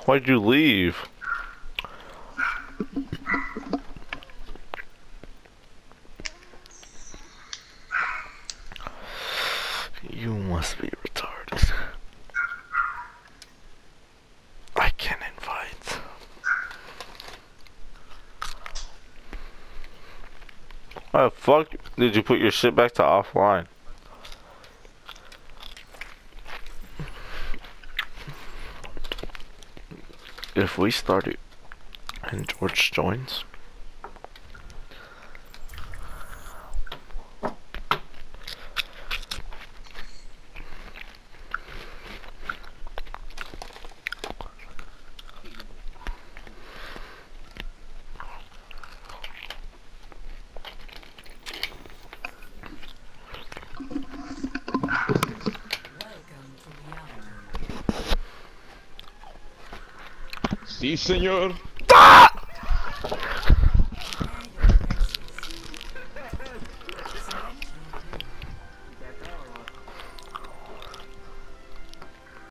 Why'd you leave? You must be retarded. I can't invite. Why the fuck did you put your shit back to offline? If we start it and George joins. Sí, señor.